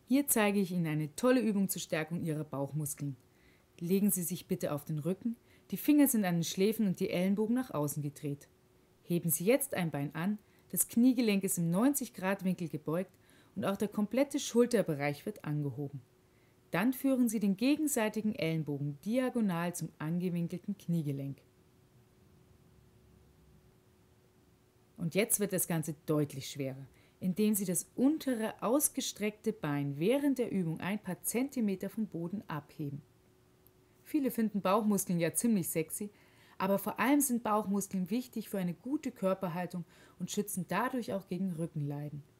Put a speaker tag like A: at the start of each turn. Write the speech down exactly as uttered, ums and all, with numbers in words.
A: Hier zeige ich Ihnen eine tolle Übung zur Stärkung Ihrer Bauchmuskeln. Legen Sie sich bitte auf den Rücken, die Finger sind an den Schläfen und die Ellenbogen nach außen gedreht. Heben Sie jetzt ein Bein an, das Kniegelenk ist im neunzig Grad Winkel gebeugt und auch der komplette Schulterbereich wird angehoben. Dann führen Sie den gegenseitigen Ellenbogen diagonal zum angewinkelten Kniegelenk. Und jetzt wird das Ganze deutlich schwerer, indem Sie das untere ausgestreckte Bein während der Übung ein paar Zentimeter vom Boden abheben. Viele finden Bauchmuskeln ja ziemlich sexy, aber vor allem sind Bauchmuskeln wichtig für eine gute Körperhaltung und schützen dadurch auch gegen Rückenleiden.